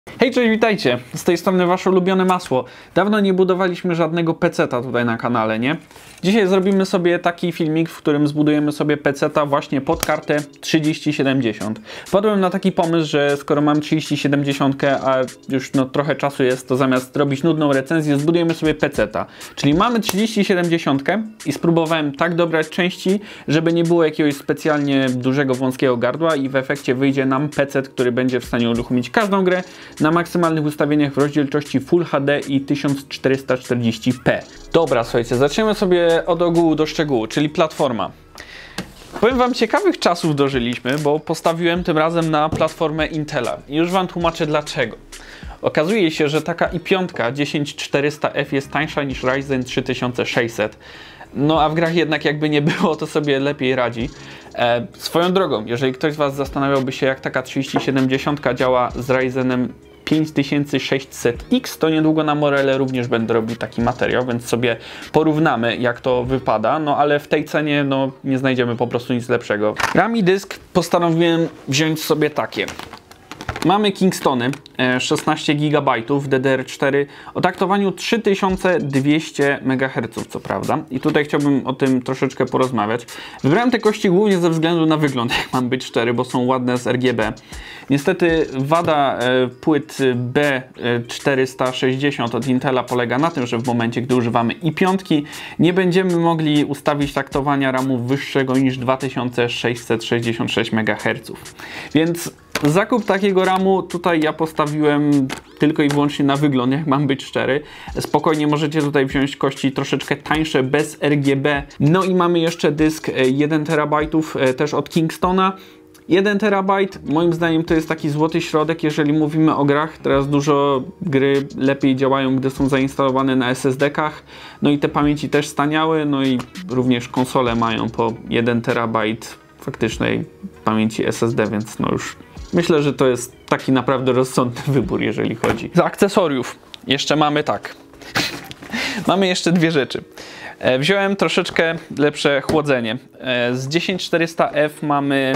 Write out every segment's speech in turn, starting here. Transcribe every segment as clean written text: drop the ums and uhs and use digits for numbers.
Hej, cześć, witajcie! Z tej strony wasze ulubione masło. Dawno nie budowaliśmy żadnego peceta tutaj na kanale, nie? Dzisiaj zrobimy sobie taki filmik, w którym zbudujemy sobie peceta właśnie pod kartę 3070. Wpadłem na taki pomysł, że skoro mam 3070, a już trochę czasu jest, to zamiast robić nudną recenzję, zbudujemy sobie peceta. Czyli mamy 3070 i spróbowałem tak dobrać części, żeby nie było jakiegoś specjalnie dużego, wąskiego gardła i w efekcie wyjdzie nam pecet, który będzie w stanie uruchomić każdą grę na maksymalnych ustawieniach w rozdzielczości Full HD i 1440p. Dobra, słuchajcie, zaczniemy sobie od ogółu do szczegółu, czyli platforma. Powiem wam, ciekawych czasów dożyliśmy, bo postawiłem tym razem na platformę Intela. I już wam tłumaczę dlaczego. Okazuje się, że taka i5 10400F jest tańsza niż Ryzen 3600. No a w grach jednak jakby nie było, to sobie lepiej radzi. Swoją drogą, jeżeli ktoś z was zastanawiałby się, jak taka 3070 działa z Ryzenem 5600X, to niedługo na Morele również będę robił taki materiał, więc sobie porównamy, jak to wypada, no ale w tej cenie nie znajdziemy po prostu nic lepszego. RAM i dysk postanowiłem wziąć sobie takie. Mamy Kingstony 16 GB DDR4 o taktowaniu 3200 MHz, co prawda. I tutaj chciałbym o tym troszeczkę porozmawiać. Wybrałem te kości głównie ze względu na wygląd, jak mam być szczery, bo są ładne z RGB. Niestety wada płyt B460 od Intela polega na tym, że w momencie, gdy używamy i5, nie będziemy mogli ustawić taktowania RAMu wyższego niż 2666 MHz. Więc zakup takiego RAMu tutaj ja postawiłem tylko i wyłącznie na wygląd, jak mam być szczery. Spokojnie możecie tutaj wziąć kości troszeczkę tańsze, bez RGB. No i mamy jeszcze dysk 1 TB też od Kingstona. 1 TB moim zdaniem to jest taki złoty środek, jeżeli mówimy o grach. Teraz dużo gry lepiej działają, gdy są zainstalowane na SSD-kach. No i te pamięci też staniały, no i również konsole mają po 1 TB faktycznej pamięci SSD, więc już myślę, że to jest taki naprawdę rozsądny wybór, jeżeli chodzi. Z akcesoriów jeszcze mamy tak. Mamy jeszcze dwie rzeczy. Wziąłem troszeczkę lepsze chłodzenie. Z 10400F mamy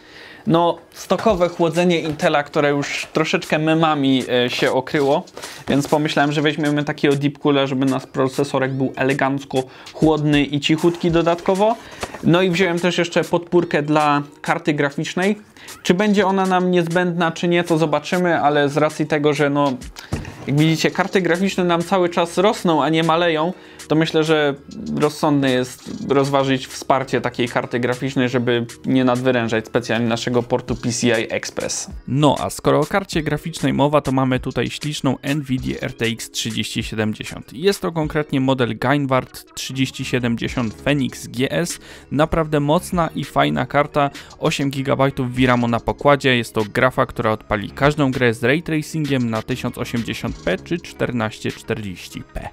stokowe chłodzenie Intela, które już troszeczkę memami się okryło, więc pomyślałem, że weźmiemy takiego deep coola, żeby nasz procesorek był elegancko chłodny i cichutki dodatkowo. No i wziąłem też jeszcze podpórkę dla karty graficznej. Czy będzie ona nam niezbędna, czy nie, to zobaczymy, ale z racji tego, że jak widzicie, karty graficzne nam cały czas rosną, a nie maleją, to myślę, że rozsądne jest rozważyć wsparcie takiej karty graficznej, żeby nie nadwyrężać specjalnie naszego portu PCI Express. No a skoro o karcie graficznej mowa, to mamy tutaj śliczną Nvidia RTX 3070. Jest to konkretnie model Gainward 3070 Phoenix GS. Naprawdę mocna i fajna karta, 8 GB VRAMu na pokładzie. Jest to grafa, która odpali każdą grę z ray tracingiem na 1080p czy 1440p.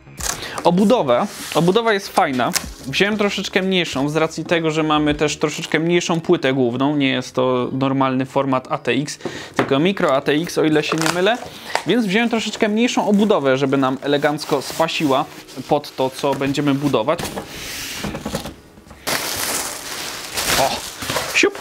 Obudowa jest fajna. Wziąłem troszeczkę mniejszą z racji tego, że mamy też troszeczkę mniejszą płytę główną. Nie jest to normalny format ATX, tylko mikro ATX, o ile się nie mylę. Więc wziąłem troszeczkę mniejszą obudowę, żeby nam elegancko spasiła pod to, co będziemy budować. O, siup!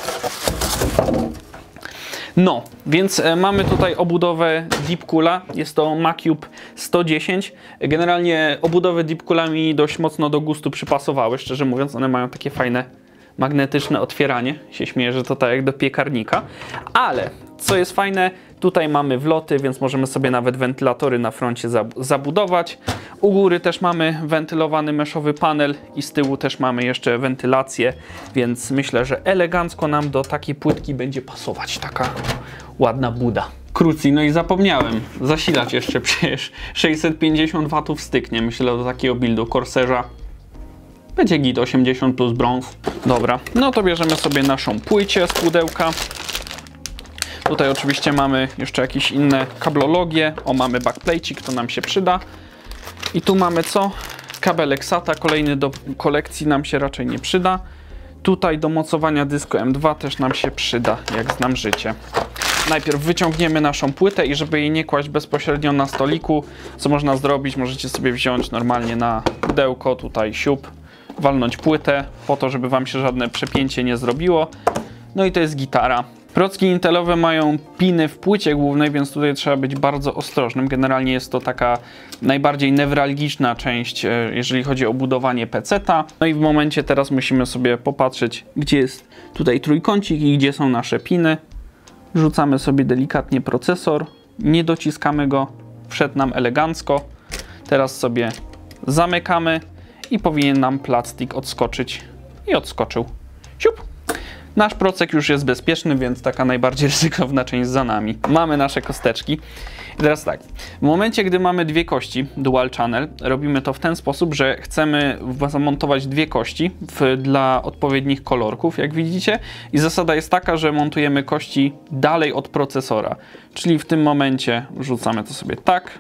Więc mamy tutaj obudowę Deepcoola, jest to Macube 110. Generalnie obudowy Deepcoola mi dość mocno do gustu przypasowały, szczerze mówiąc, one mają takie fajne magnetyczne otwieranie. Się śmieję, że to tak jak do piekarnika. Ale co jest fajne, tutaj mamy wloty, więc możemy sobie nawet wentylatory na froncie zabudować. U góry też mamy wentylowany meszowy panel i z tyłu też mamy jeszcze wentylację, więc myślę, że elegancko nam do takiej płytki będzie pasować taka ładna buda. Krócej, no i zapomniałem, zasilacz jeszcze przecież 650 W styknie, myślę, do takiego buildu Corsair'a. Będzie git 80 plus brąz. Dobra, no to bierzemy sobie naszą płycię z pudełka. Tutaj oczywiście mamy jeszcze jakieś inne kablologie. O, mamy backplate'ik, to nam się przyda. I tu mamy co? Kabelek SATA, kolejny do kolekcji nam się raczej nie przyda. Tutaj do mocowania dysku M2 też nam się przyda, jak znam życie. Najpierw wyciągniemy naszą płytę i żeby jej nie kłaść bezpośrednio na stoliku, co można zrobić, możecie sobie wziąć normalnie na pudełko, tutaj siup, walnąć płytę, po to, żeby wam się żadne przepięcie nie zrobiło. No i to jest gitara. Procki intelowe mają piny w płycie głównej, więc tutaj trzeba być bardzo ostrożnym. Generalnie jest to taka najbardziej newralgiczna część, jeżeli chodzi o budowanie peceta. No i w momencie teraz musimy sobie popatrzeć, gdzie jest tutaj trójkącik i gdzie są nasze piny. Rzucamy sobie delikatnie procesor, nie dociskamy go, wszedł nam elegancko. Teraz sobie zamykamy i powinien nam plastik odskoczyć. I odskoczył. Siup! Nasz procek już jest bezpieczny, więc taka najbardziej ryzykowna część za nami. Mamy nasze kosteczki. I teraz tak, w momencie, gdy mamy dwie kości dual channel, robimy to w ten sposób, że chcemy zamontować dwie kości dla odpowiednich kolorków, jak widzicie. I zasada jest taka, że montujemy kości dalej od procesora. Czyli w tym momencie rzucamy to sobie tak,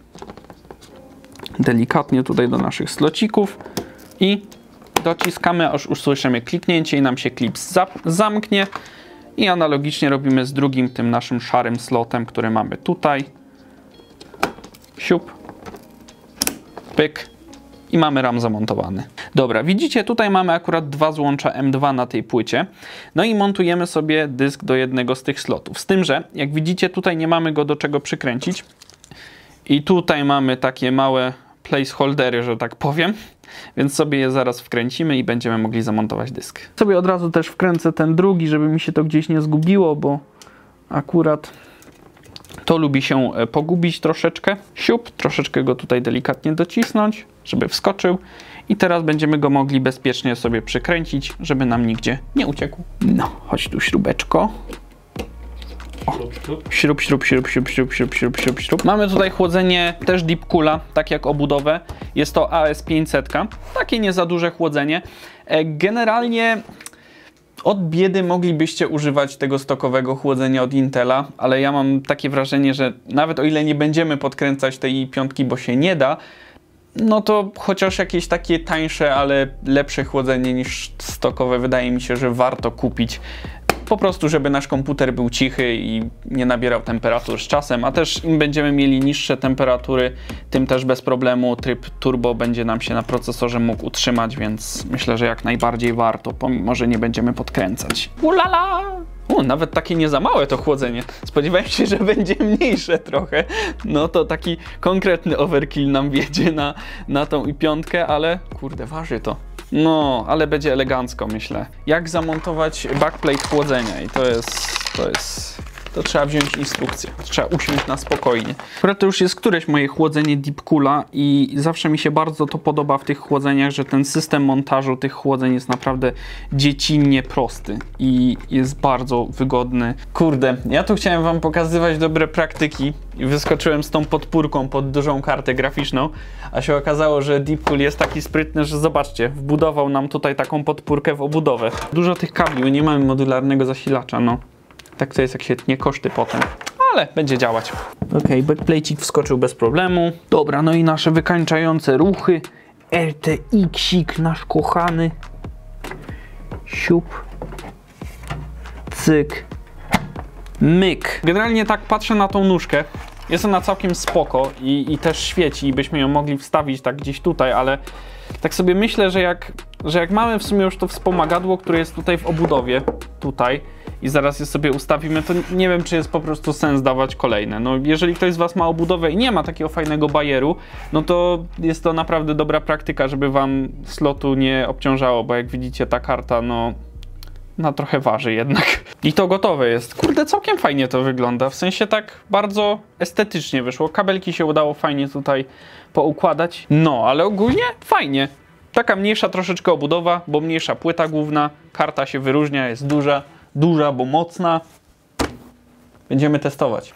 delikatnie tutaj do naszych slocików i dociskamy, aż usłyszymy kliknięcie i nam się klips zamknie. I analogicznie robimy z drugim, tym naszym szarym slotem, który mamy tutaj. Siup, pyk i mamy RAM zamontowany. Dobra, widzicie, tutaj mamy akurat dwa złącza M2 na tej płycie. No i montujemy sobie dysk do jednego z tych slotów. Z tym, że jak widzicie, tutaj nie mamy go do czego przykręcić. I tutaj mamy takie małe placeholdery, że tak powiem. Więc sobie je zaraz wkręcimy i będziemy mogli zamontować dysk. Sobie od razu też wkręcę ten drugi, żeby mi się to gdzieś nie zgubiło, bo akurat to lubi się pogubić troszeczkę. Siup, troszeczkę go tutaj delikatnie docisnąć, żeby wskoczył. I teraz będziemy go mogli bezpiecznie sobie przykręcić, żeby nam nigdzie nie uciekł. No, chodź tu śrubeczko. O, śrub, śrub, śrub, śrub, śrub, śrub, śrub, śrub, śrub. Mamy tutaj chłodzenie też Deep Coola, tak jak obudowę. Jest to AS500, takie nie za duże chłodzenie. Generalnie od biedy moglibyście używać tego stokowego chłodzenia od Intela, ale ja mam takie wrażenie, że nawet o ile nie będziemy podkręcać tej piątki, bo się nie da, no to chociaż jakieś takie tańsze, ale lepsze chłodzenie niż stokowe, wydaje mi się, że warto kupić. Po prostu, żeby nasz komputer był cichy i nie nabierał temperatur z czasem, a też im będziemy mieli niższe temperatury, tym też bez problemu tryb turbo będzie nam się na procesorze mógł utrzymać, więc myślę, że jak najbardziej warto, pomimo że nie będziemy podkręcać. Ulala! Nawet takie nie za małe to chłodzenie. Spodziewałem się, że będzie mniejsze trochę. No to taki konkretny overkill nam wiedzie na tą i piątkę, ale kurde, waży to. No, ale będzie elegancko, myślę. Jak zamontować backplate chłodzenia i to trzeba wziąć instrukcję. Trzeba usiąść na spokojnie. Akurat to już jest któreś moje chłodzenie Deep Coola i zawsze mi się bardzo to podoba w tych chłodzeniach, że ten system montażu tych chłodzeń jest naprawdę dziecinnie prosty i jest bardzo wygodny. Kurde, ja tu chciałem wam pokazywać dobre praktyki i wyskoczyłem z tą podpórką pod dużą kartę graficzną, a się okazało, że Deep Cool jest taki sprytny, że zobaczcie, wbudował nam tutaj taką podpórkę w obudowę. Dużo tych kabli, nie mamy modularnego zasilacza, no. Tak to jest, jak się tnie koszty potem, ale będzie działać. Ok, backplate'ik wskoczył bez problemu. Dobra, no i nasze wykańczające ruchy. RTX-ik nasz kochany. Siup. Cyk. Myk. Generalnie tak patrzę na tą nóżkę. Jest ona całkiem spoko i też świeci i byśmy ją mogli wstawić tak gdzieś tutaj, ale tak sobie myślę, że jak mamy w sumie już to wspomagadło, które jest tutaj w obudowie, tutaj, i zaraz je sobie ustawimy, to nie wiem, czy jest po prostu sens dawać kolejne. No, jeżeli ktoś z was ma obudowę i nie ma takiego fajnego bajeru, no to jest to naprawdę dobra praktyka, żeby wam slotu nie obciążało, bo jak widzicie, ta karta, no trochę waży jednak. I to gotowe jest. Kurde, całkiem fajnie to wygląda, w sensie tak bardzo estetycznie wyszło. Kabelki się udało fajnie tutaj poukładać. No, ale ogólnie fajnie. Taka mniejsza troszeczkę obudowa, bo mniejsza płyta główna. Karta się wyróżnia, jest duża, bo mocna. Będziemy testować.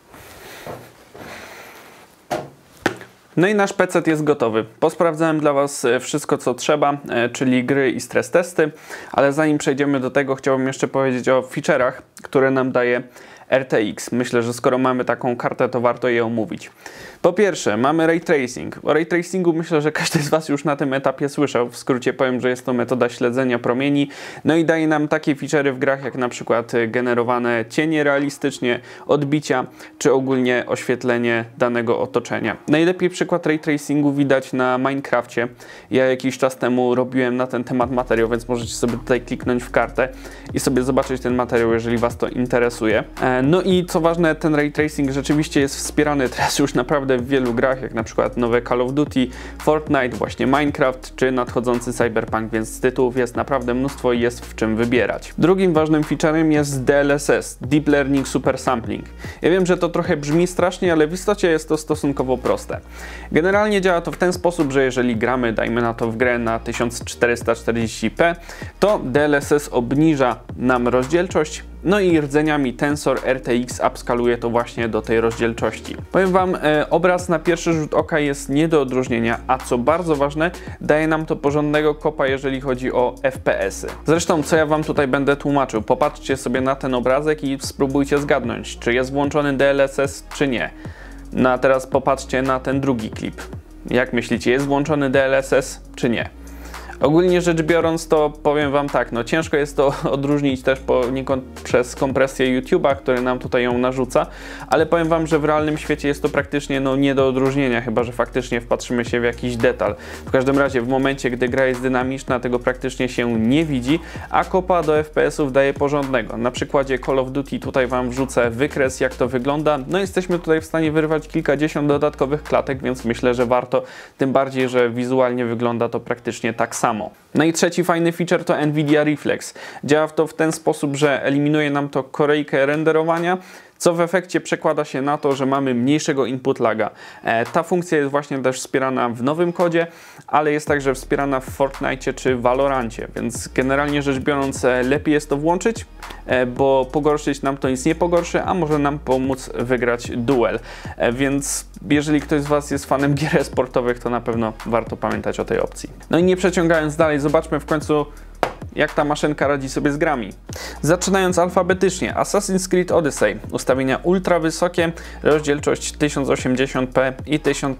No i nasz PC jest gotowy. Posprawdzałem dla was wszystko, co trzeba, czyli gry i stres testy, ale zanim przejdziemy do tego, chciałbym jeszcze powiedzieć o feature'ach, które nam daje RTX. Myślę, że skoro mamy taką kartę, to warto je omówić. Po pierwsze, mamy Ray Tracing. O Ray Tracingu myślę, że każdy z Was już na tym etapie słyszał. W skrócie powiem, że jest to metoda śledzenia promieni. No i daje nam takie feature'y w grach, jak na przykład generowane cienie realistycznie, odbicia, czy ogólnie oświetlenie danego otoczenia. Najlepiej przykład Ray Tracingu widać na Minecrafcie. Ja jakiś czas temu robiłem na ten temat materiał, więc możecie sobie tutaj kliknąć w kartę i sobie zobaczyć ten materiał, jeżeli Was to interesuje. No i co ważne, ten Ray Tracing rzeczywiście jest wspierany teraz już naprawdę w wielu grach, jak na przykład nowe Call of Duty, Fortnite, właśnie Minecraft, czy nadchodzący Cyberpunk, więc tytułów jest naprawdę mnóstwo i jest w czym wybierać. Drugim ważnym featurem jest DLSS, Deep Learning Super Sampling. Ja wiem, że to trochę brzmi strasznie, ale w istocie jest to stosunkowo proste. Generalnie działa to w ten sposób, że jeżeli gramy, dajmy na to w grę na 1440p, to DLSS obniża nam rozdzielczość, no i rdzeniami Tensor RTX upskaluje to właśnie do tej rozdzielczości. Powiem Wam, obraz na pierwszy rzut oka jest nie do odróżnienia, a co bardzo ważne, daje nam to porządnego kopa, jeżeli chodzi o FPS-y. Zresztą, co ja Wam tutaj będę tłumaczył, popatrzcie sobie na ten obrazek i spróbujcie zgadnąć, czy jest włączony DLSS, czy nie. No a teraz popatrzcie na ten drugi klip. Jak myślicie, jest włączony DLSS, czy nie? Ogólnie rzecz biorąc, to powiem Wam tak, no ciężko jest to odróżnić też poniekąd przez kompresję YouTube'a, który nam tutaj ją narzuca, ale powiem Wam, że w realnym świecie jest to praktycznie nie do odróżnienia, chyba że faktycznie wpatrzymy się w jakiś detal. W każdym razie w momencie, gdy gra jest dynamiczna, tego praktycznie się nie widzi, a kopa do FPS-ów daje porządnego. Na przykładzie Call of Duty tutaj Wam wrzucę wykres, jak to wygląda. No jesteśmy tutaj w stanie wyrwać kilkadziesiąt dodatkowych klatek, więc myślę, że warto, tym bardziej, że wizualnie wygląda to praktycznie tak samo. No i trzeci fajny feature to Nvidia Reflex. Działa to w ten sposób, że eliminuje nam to korejkę renderowania, co w efekcie przekłada się na to, że mamy mniejszego input laga. Ta funkcja jest właśnie też wspierana w nowym kodzie, ale jest także wspierana w Fortnite czy Valorancie, więc generalnie rzecz biorąc lepiej jest to włączyć, bo pogorszyć nam to nic nie pogorszy, a może nam pomóc wygrać duel. Więc jeżeli ktoś z Was jest fanem gier sportowych, to na pewno warto pamiętać o tej opcji. No i nie przeciągając dalej, zobaczmy w końcu, jak ta maszynka radzi sobie z grami. Zaczynając alfabetycznie, Assassin's Creed Odyssey, ustawienia ultra wysokie, rozdzielczość 1080p i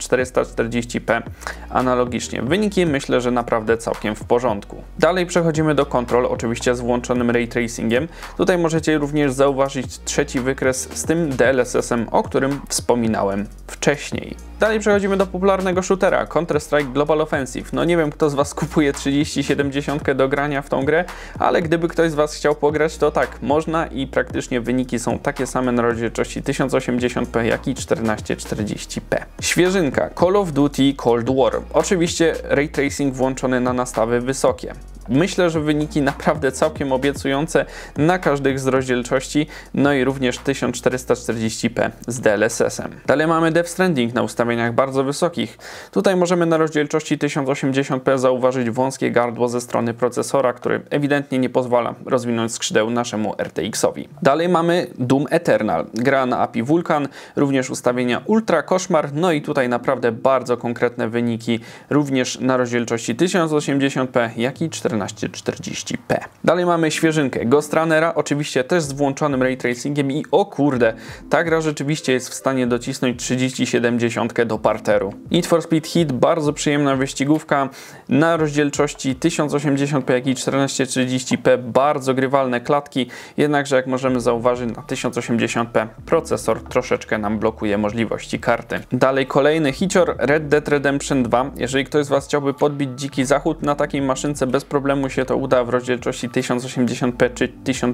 1440p analogicznie. Wyniki myślę, że naprawdę całkiem w porządku. Dalej przechodzimy do kontrol, oczywiście z włączonym Ray Tracingiem. Tutaj możecie również zauważyć trzeci wykres z tym DLSS-em, o którym wspominałem wcześniej. Dalej przechodzimy do popularnego shootera, Counter-Strike Global Offensive. No nie wiem, kto z Was kupuje 3070 do grania w tą grę, ale gdyby ktoś z Was chciał pograć, to tak, można i praktycznie wyniki są takie same na rozdzielczości 1080p, jak i 1440p. Świeżynka, Call of Duty Cold War. Oczywiście Ray Tracing włączony na nastawy wysokie. Myślę, że wyniki naprawdę całkiem obiecujące na każdych z rozdzielczości, no i również 1440p z DLSS-em. Dalej mamy Death Stranding na ustawieniach bardzo wysokich. Tutaj możemy na rozdzielczości 1080p zauważyć wąskie gardło ze strony procesora, który ewidentnie nie pozwala rozwinąć skrzydeł naszemu RTX-owi. Dalej mamy Doom Eternal, gra na API Vulkan, również ustawienia Ultra Koszmar, no i tutaj naprawdę bardzo konkretne wyniki, również na rozdzielczości 1080p, jak i 1440p. Dalej mamy świeżynkę Ghost Runnera, oczywiście też z włączonym Ray Tracingiem i o kurde, ta gra rzeczywiście jest w stanie docisnąć 3070 do parteru. Need for Speed Heat, bardzo przyjemna wyścigówka na rozdzielczości 1080p, jak i 1440p, bardzo grywalne klatki, jednakże jak możemy zauważyć na 1080p procesor troszeczkę nam blokuje możliwości karty. Dalej kolejny hicior Red Dead Redemption 2. Jeżeli ktoś z Was chciałby podbić dziki zachód na takiej maszynce, bez problemu się to uda w rozdzielczości 1080p czy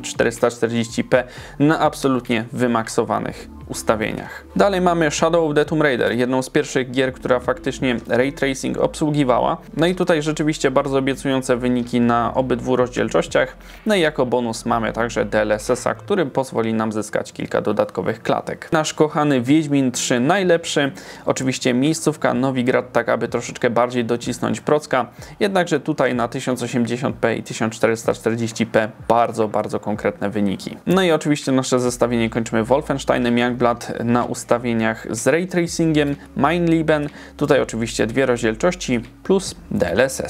1440p na absolutnie wymaksowanych ustawieniach. Dalej mamy Shadow of the Tomb Raider, jedną z pierwszych gier, która faktycznie Ray Tracing obsługiwała. No i tutaj rzeczywiście bardzo obiecujące wyniki na obydwu rozdzielczościach. No i jako bonus mamy także DLSS-a, który pozwoli nam zyskać kilka dodatkowych klatek. Nasz kochany Wiedźmin 3 najlepszy. Oczywiście miejscówka Nowigrad, tak aby troszeczkę bardziej docisnąć procka. Jednakże tutaj na 1080p i 1440p bardzo konkretne wyniki. No i oczywiście nasze zestawienie kończymy Wolfensteinem Youngblood na ustawieniach z Ray Tracingiem, Mein Lieben, tutaj oczywiście dwie rozdzielczości plus DLSS.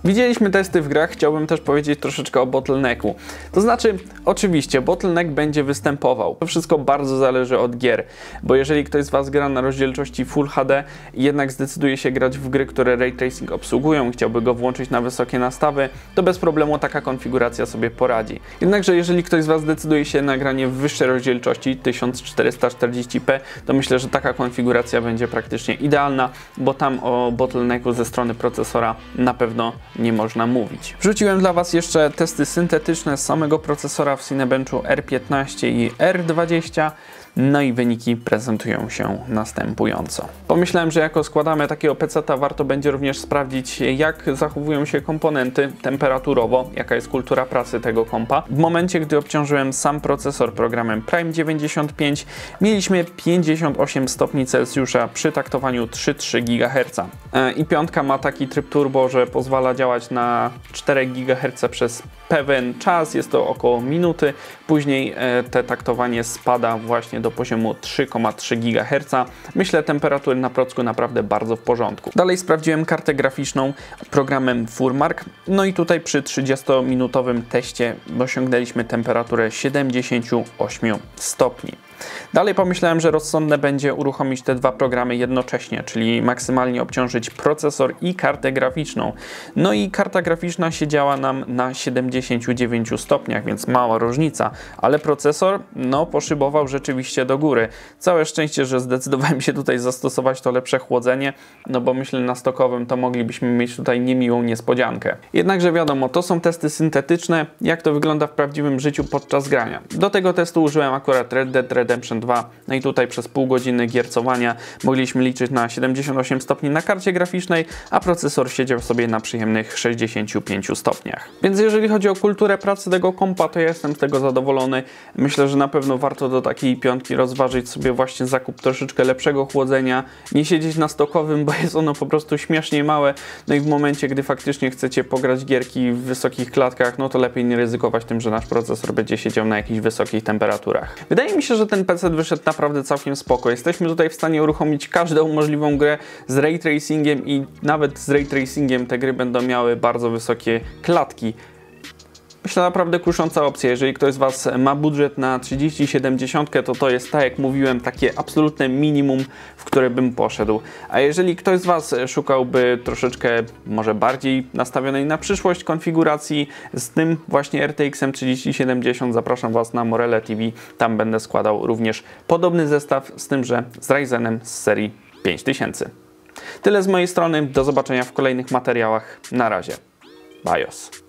Widzieliśmy testy w grach, chciałbym też powiedzieć troszeczkę o bottlenecku. To znaczy, oczywiście, bottleneck będzie występował. To wszystko bardzo zależy od gier, bo jeżeli ktoś z Was gra na rozdzielczości Full HD i jednak zdecyduje się grać w gry, które Ray Tracing obsługują i chciałby go włączyć na wysokie nastawy, to bez problemu taka konfiguracja sobie poradzi. Jednakże jeżeli ktoś z Was decyduje się na granie w wyższej rozdzielczości 1440p, to myślę, że taka konfiguracja będzie praktycznie idealna, bo tam o bottlenecku ze strony procesora na pewno nie można mówić. Wrzuciłem dla Was jeszcze testy syntetyczne z samego procesora w Cinebenchu R15 i R20. No i wyniki prezentują się następująco. Pomyślałem, że jako składamy takiego peceta, warto będzie również sprawdzić, jak zachowują się komponenty temperaturowo, jaka jest kultura pracy tego kompa. W momencie, gdy obciążyłem sam procesor programem Prime 95, mieliśmy 58 stopni Celsjusza przy taktowaniu 3,3 GHz. I piątka ma taki tryb turbo, że pozwala działać na 4 GHz przez pewien czas, jest to około minuty. Później te taktowanie spada właśnie do poziomu 3,3 GHz. Myślę, temperatury na procku naprawdę bardzo w porządku. Dalej sprawdziłem kartę graficzną programem Furmark. No i tutaj przy 30-minutowym teście osiągnęliśmy temperaturę 78 stopni. Dalej pomyślałem, że rozsądne będzie uruchomić te dwa programy jednocześnie, czyli maksymalnie obciążyć procesor i kartę graficzną. No i karta graficzna siedziała nam na 79 stopniach, więc mała różnica, ale procesor poszybował rzeczywiście do góry. Całe szczęście, że zdecydowałem się tutaj zastosować to lepsze chłodzenie, no bo myślę, na stokowym to moglibyśmy mieć tutaj niemiłą niespodziankę. Jednakże wiadomo, to są testy syntetyczne, jak to wygląda w prawdziwym życiu podczas grania. Do tego testu użyłem akurat Red Dead Redemption 2, no i tutaj przez pół godziny giercowania mogliśmy liczyć na 78 stopni na karcie graficznej, a procesor siedział sobie na przyjemnych 65 stopniach. Więc jeżeli chodzi o kulturę pracy tego kompa, to ja jestem z tego zadowolony. Myślę, że na pewno warto do takiej piątki rozważyć sobie właśnie zakup troszeczkę lepszego chłodzenia, nie siedzieć na stokowym, bo jest ono po prostu śmiesznie małe, no i w momencie, gdy faktycznie chcecie pograć gierki w wysokich klatkach, no to lepiej nie ryzykować tym, że nasz procesor będzie siedział na jakichś wysokich temperaturach. Wydaje mi się, że ten PC wyszedł naprawdę całkiem spoko. Jesteśmy tutaj w stanie uruchomić każdą możliwą grę z ray tracingiem i nawet z ray tracingiem te gry będą miały bardzo wysokie klatki. Myślę, naprawdę kusząca opcja. Jeżeli ktoś z Was ma budżet na 3070, to jest, tak jak mówiłem, takie absolutne minimum, w które bym poszedł. A jeżeli ktoś z Was szukałby troszeczkę może bardziej nastawionej na przyszłość konfiguracji z tym właśnie RTX-em 3070, zapraszam Was na Morele TV. Tam będę składał również podobny zestaw, z tym, że z Ryzenem z serii 5000. Tyle z mojej strony. Do zobaczenia w kolejnych materiałach. Na razie. Bajos.